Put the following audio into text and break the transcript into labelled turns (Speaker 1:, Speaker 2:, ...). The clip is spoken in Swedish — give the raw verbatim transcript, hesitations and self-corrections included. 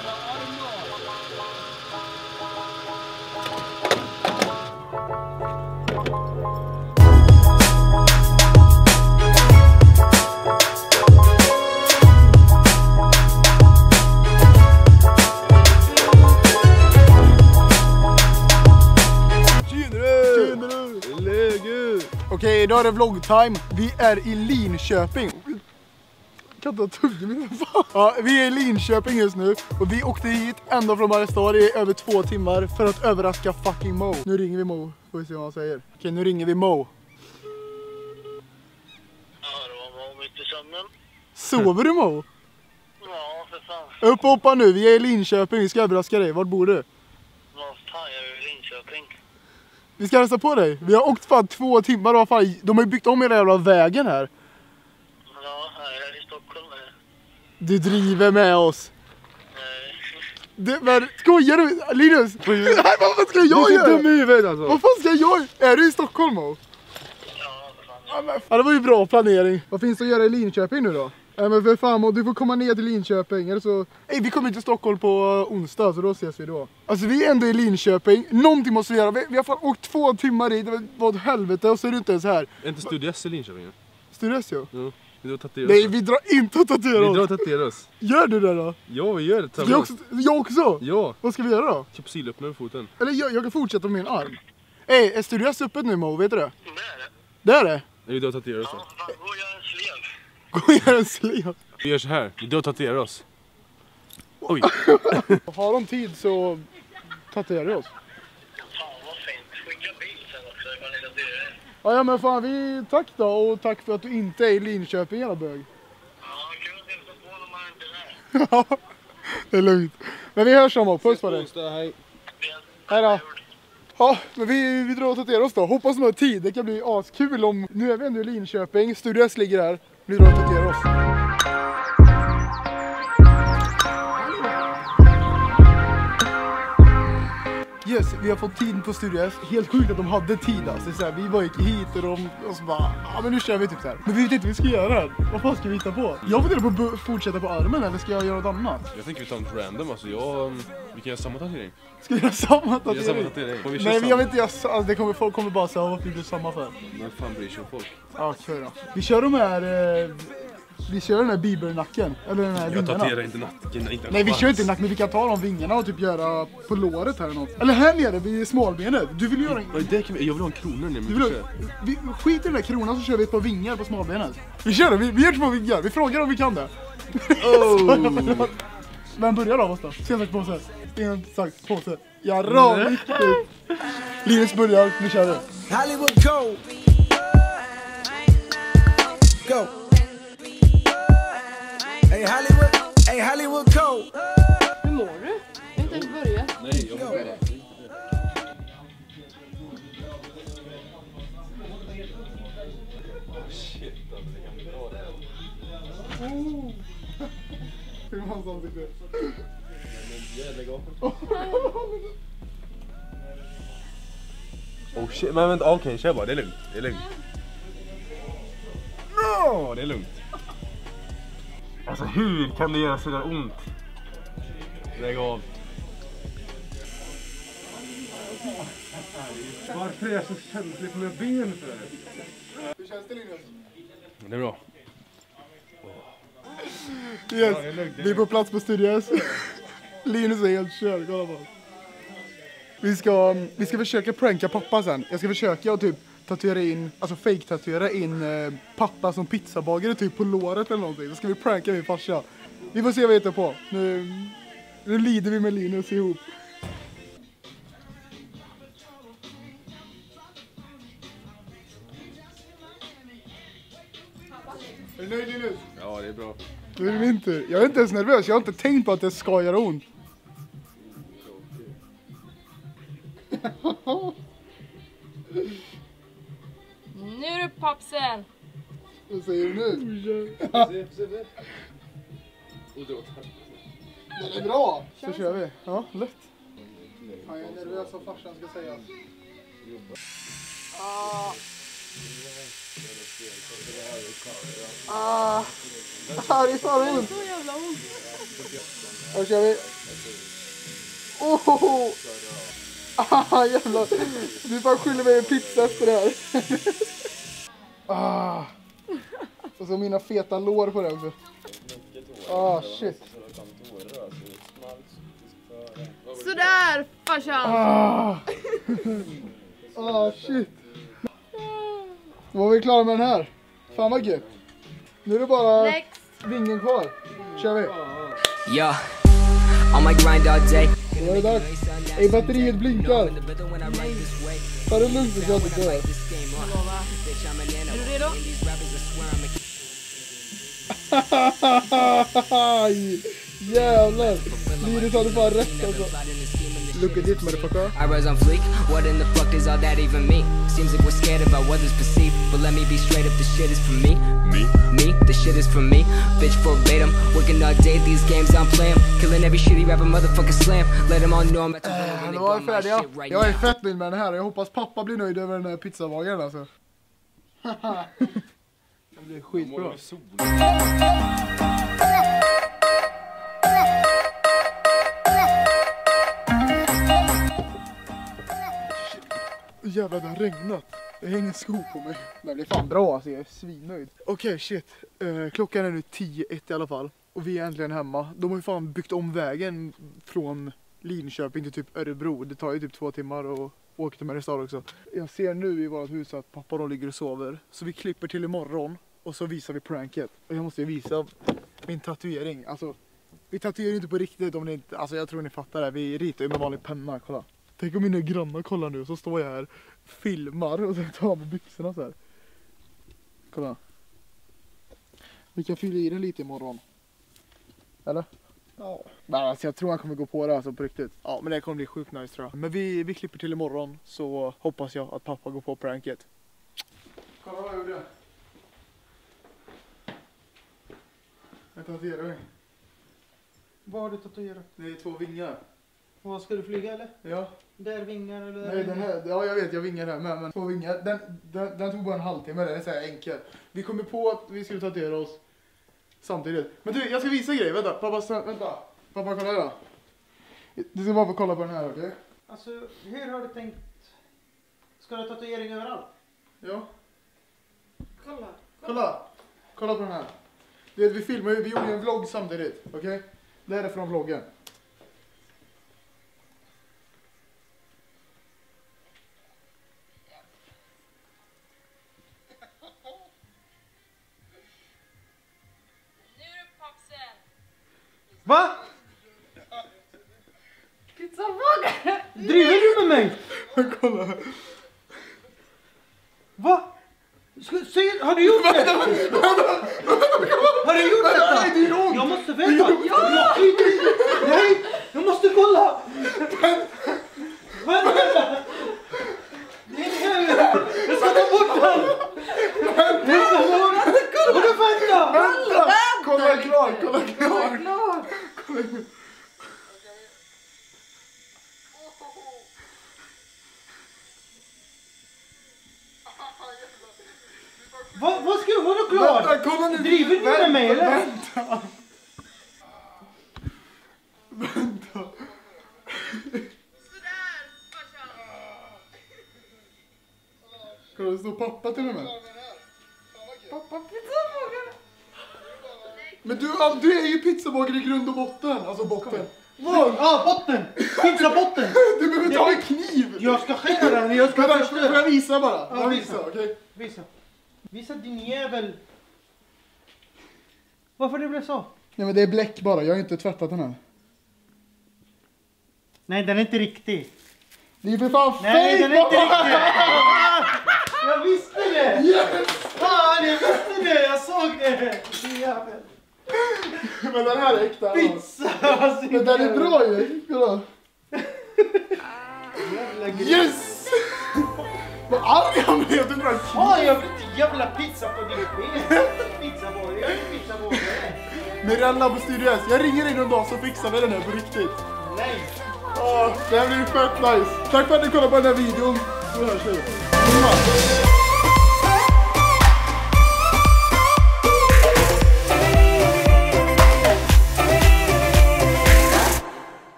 Speaker 1: Okej, idag är det vloggtime. Vi är i Linköping. Jag kan inte ha tugg i mina fan. Ja, vi är i Linköping just nu. Och vi åkte hit ända från Mariestad i över två timmar för att överraska fucking Mo. Nu ringer vi Mo. Får vi se vad han säger. Okej, nu ringer vi Mo.
Speaker 2: Ja, det var Mo mitt i sömnen.
Speaker 1: Sover du, Mo?
Speaker 2: Ja, för fan.
Speaker 1: Upp och hoppa nu. Vi är i Linköping. Vi ska överraska dig. Var bor du?
Speaker 2: Vad fan, jag är i Linköping.
Speaker 1: Vi ska hälsa på dig. Vi har åkt fan två timmar och fan, de har ju byggt om hela jävla vägen här.
Speaker 2: Ja, här är i Stockholm. Här.
Speaker 1: Du driver med oss.
Speaker 2: Nej.
Speaker 1: Det, men skojar du? Linus? Nej, vad ska jag
Speaker 3: du
Speaker 1: göra?
Speaker 3: Du är dum i huvudet alltså.
Speaker 1: Vad fan ska jag? Är du i Stockholm då?
Speaker 2: Ja, för fan.
Speaker 1: Ja, men, ja, det var ju bra planering. Vad finns det att göra i Linköping nu då? Nej, men för fan, du får komma ner till Linköping. Eller så... Ej, vi kommer till Stockholm på onsdag, så då ses vi då. Alltså vi är ändå i Linköping. Någonting måste vi göra. Vi, vi har fan åkt två timmar dit. Det var ett helvete och så är det inte ens här.
Speaker 3: Är inte Studios i Linköping?
Speaker 1: Studios, ja.
Speaker 3: Jo, vi drar tatuera oss.
Speaker 1: Nej, vi drar inte att tatuera oss.
Speaker 3: Vi drar tatuera oss.
Speaker 1: Gör du det då?
Speaker 3: Ja, vi gör det.
Speaker 1: Ska jag också? Jag också?
Speaker 3: Ja.
Speaker 1: Vad ska vi göra då?
Speaker 3: Kapsylöppnare med foten.
Speaker 1: Eller jag, jag kan fortsätta med min arm. Ey, är Studios öppet nu, Mo? Vet du det?
Speaker 2: Det är det.
Speaker 1: Det är det?
Speaker 3: Vi drar och tatuerar oss.
Speaker 2: Ja, för fan, gå och gör en slev.
Speaker 1: Gå och gör en slev.
Speaker 3: Vi gör så här. Vi drar och tatuerar oss. Oj.
Speaker 1: Har de tid så tatuerar vi oss.
Speaker 2: Fan, vad fint. Skicka bild sen också. Jag kan lite dyrare.
Speaker 1: Ja, ja, men fan, vi tack då. Och tack för att du inte är i Linköping, jävla bög.
Speaker 2: Ja, kul att hälsa på när man inte är där.
Speaker 1: Ja, det är lugnt. Men vi hörs om. Puss på dig.
Speaker 3: Hej.
Speaker 1: Hej då. Ja, men vi, vi drar och tatuerar oss då. Hoppas de har tid. Det kan bli askul om... Nu är vi ändå i Linköping. Studio S ligger här. Vi drar och tatuerar oss. Yes, vi har fått tid på Studio S. Helt sjukt att de hade tid alltså. Så här, vi bara gick hit och de och så bara, ja men nu kör vi typ så här. Men vi vet inte vad vi ska göra. Vad fan ska vi hitta på? Jag funderar på att fortsätta på armen eller ska jag göra något annat?
Speaker 3: Jag tänker vi tar något random alltså. Jag, vi kan göra samma tatuering.
Speaker 1: Ska vi göra samma
Speaker 3: Vi gör samma
Speaker 1: tatuering?
Speaker 3: tatuering. Vi kör
Speaker 1: Nej, men
Speaker 3: samma.
Speaker 1: jag vet inte, jag, alltså, det kommer, folk kommer bara säga att vi blir samma för.
Speaker 3: Men fan bryr sig om folk.
Speaker 1: Ja, okej då. Vi kör de här, eh, vi kör den här Bieber-nacken. Eller den här
Speaker 3: Jag
Speaker 1: vingarna.
Speaker 3: tatuerar inte nacken. Inte
Speaker 1: Nej, vi kör inte nacken, men vi kan ta de vingarna och typ göra på låret här eller något. Eller här nere, vid smalbenet. Du vill göra en...
Speaker 3: Nej, det kan vi, jag vill ha en krona ner.
Speaker 1: Du vill ha... vi, skit i den där kronan så kör vi ett par vingar på smalbenet. Vi kör det, vi, vi gör två vingar. Vi frågar om vi kan det.
Speaker 3: Oh.
Speaker 1: Vem börjar då, måste? Sten, sax, påse. Sten, sax, påse. Ja, ram. Linus börjar, nu kör vi.
Speaker 4: Hollywood go. Go. Hey Hollywood, hey Hollywood go.
Speaker 5: Hur mår du? Jag har inte ens börjat.
Speaker 3: Nej, jag mår bra. Shit, alltså det kan bli bra det här.
Speaker 1: Oh. Hur man sa det?
Speaker 3: Men lägg av. Oh shit, men vänta, okej, okay, kör bara, det är lugnt, det är lugnt. No, det är lugnt. Alltså hur kan det göra så där ont? Lägg av.
Speaker 1: Varför är jag så känslig på mina ben för? Hur känns det, Linus?
Speaker 3: Det är bra.
Speaker 1: Yes, vi är på plats på Studio S. Linus är helt körd, kolla på. Vi ska, vi ska försöka pranka pappa sen. Jag ska försöka typ tatuera in, alltså fake-tatuera in eh, pappa som pizzabagare typ på låret eller någonting. Så ska vi pranka min farsa. Vi får se vad vi hittar på. Nu, nu lider vi med Linus ihop. Är du nöjd, Linus?
Speaker 3: Ja, det är bra.
Speaker 1: Nu är det min tur. Jag är inte ens nervös. Jag har inte tänkt på att det ska göra ont.
Speaker 5: Nu är du pappsen.
Speaker 1: Vad säger du nu?
Speaker 3: Se, se, se.
Speaker 1: Det är bra. Så kör vi. Ja, lätt. Fan, jag är nervös vad farsan ska säga. Ah. Ah, ah det är fan ont.
Speaker 5: Så jävla ont.
Speaker 1: Då kör vi. Oh! Ah, jävlar. Du bara skyller mig en pizza efter det här. Ah. Och så mina feta lår på det också. Ah, shit.
Speaker 5: Sådär, farsan.
Speaker 1: Ah. Ah, shit. Var vi klara med den här? Fan vad gött. Nu är det bara
Speaker 5: Next.
Speaker 1: vingen kvar. Kör vi.
Speaker 6: Yeah, on my grind all day.
Speaker 1: Då är det dags. Ey, batteriet blinkar. Ta det lugnt så jag inte dör.
Speaker 5: Är du redo?
Speaker 1: Jävlar. Linus hade fan rätt alltså. Look at it, motherfucker.
Speaker 6: I rise on fleek. What in the fuck does all that even mean? Seems like we're scared about what is perceived, but let me be straight up. The shit is for me. Me. Me. The shit is for me. Bitch verbatim. Working all day. These games I'm playing. Killing every shitty rapper, motherfucker slam. Let them all know I'm at the winner when they
Speaker 1: Då är
Speaker 6: blow
Speaker 1: vi
Speaker 6: my
Speaker 1: färdiga.
Speaker 6: shit right
Speaker 1: Jag är
Speaker 6: now.
Speaker 1: fett nöjd med den här. Jag hoppas pappa blir nöjd över den här pizzavagaren alltså. Det blir skitbra. Jävlar, det har regnat. Jag hänger skor på mig. Det blir fan bra alltså, jag är svinnöjd. Okej, okay, shit. Uh, klockan är nu tio ett i alla fall. Och vi är äntligen hemma. De har ju fan byggt om vägen från Linköping till typ Örebro. Det tar ju typ två timmar och åka till Mariestad också. Jag ser nu i vårt hus att pappa då ligger och sover. Så vi klipper till imorgon och så visar vi pranket. Och jag måste ju visa min tatuering. Alltså, vi tatuerar inte på riktigt om ni inte... Alltså jag tror ni fattar det. Vi ritar ju med vanlig penna, kolla. Tänk om mina grannar kollar nu, så står jag här, filmar och så tar med byxorna så här. Kolla. Vi kan fylla i den lite imorgon. Eller? Ja. Nej, alltså jag tror han kommer gå på det alltså på riktigt. Ja, men det kommer bli sjukt nice tror jag. Men vi, vi klipper till imorgon, så hoppas jag att pappa går på pranket. Kolla vad jag gjorde. Jag tatuerar mig.
Speaker 7: Vad har du tatuerat?
Speaker 1: Det är två vingar.
Speaker 7: Vad ska du flyga eller?
Speaker 1: Ja.
Speaker 7: Där vingar eller? Där
Speaker 1: Nej, den här, ja jag vet, jag vingar här med, men två vingar, den, den, den tog bara en halvtimme, det är så här enkelt. Vi kom på att vi skulle tatuera oss samtidigt. Men du, jag ska visa grejer, vänta, pappa, vänta. Pappa, kolla här då. Du ska bara få kolla på den här, okej? Okay?
Speaker 7: Alltså, hur har du tänkt? Ska du ha tatuering överallt?
Speaker 1: Ja.
Speaker 5: Kolla.
Speaker 1: Kolla, kolla på den här. Du vet, vi filmade ju, vi gjorde ju en vlogg samtidigt, okej? Okay? Det här är från vloggen.
Speaker 7: Va?
Speaker 5: Pizzavågare!
Speaker 7: Driver du med mig?
Speaker 1: Kolla.
Speaker 7: Va? Ska, säg, har du gjort det? Har du gjort detta?
Speaker 1: Nej, det är ont.
Speaker 7: Jag måste vänta. Ja! Nej, jag måste kolla. Vänta. Det är här. Jag ska ta bort den. Jag ska ta bort den. Vadå vänta?
Speaker 1: Vänta! Kolla klar, kolla klar.
Speaker 5: Klar!
Speaker 7: Vad, vad ska du, vadå klar?
Speaker 1: Vänta, kolla nu.
Speaker 7: Driver du med mig eller?
Speaker 1: Vänta. Vänta.
Speaker 5: Sådär, farsan.
Speaker 1: Kolla, det står pappa till och med.
Speaker 5: Pappa, pizzavågare.
Speaker 1: Men du, ja, du är ju pizzabagare i grund och botten. Alltså botten.
Speaker 7: Vad? Ja, botten. Pizzabotten.
Speaker 1: Du behöver ta en kniv.
Speaker 7: Jag ska skära den. Jag ska
Speaker 1: Vänta,
Speaker 7: förstöra.
Speaker 1: får jag visa bara?
Speaker 7: Ja,
Speaker 1: Jag
Speaker 7: visa.
Speaker 1: visar, okej?
Speaker 7: Visa. Visa din jävel. Varför det blev så?
Speaker 1: Nej men det är bläck bara, jag har inte tvättat den här.
Speaker 7: Nej, den är inte riktig.
Speaker 1: Det är för fan
Speaker 7: Nej,
Speaker 1: fake,
Speaker 7: den är inte
Speaker 1: pappa!
Speaker 7: riktig. Jag visste det.
Speaker 1: Yes!
Speaker 7: Fan, jag visste det. Jag såg det. Din jävel.
Speaker 1: Men den här är äkta.
Speaker 7: Pizza.
Speaker 1: Men den är bra ju, kolla. Yes! Vad arg han blev, du bara
Speaker 7: Ja, jag vill inte jävla pizza på din ben. Pizzaborgare, jag är inte pizzaborgare.
Speaker 1: Mirella på Studio S, jag ringer in en dag så fixar vi den här på riktigt.
Speaker 7: Nej.
Speaker 1: Åh, det här blir fett nice. Tack för att ni kollade på den här videon. Så hörs vi.